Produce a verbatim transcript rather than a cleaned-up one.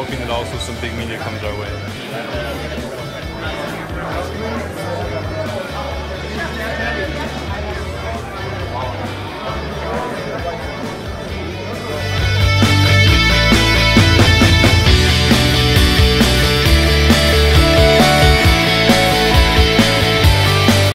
hoping that also some big media comes our way.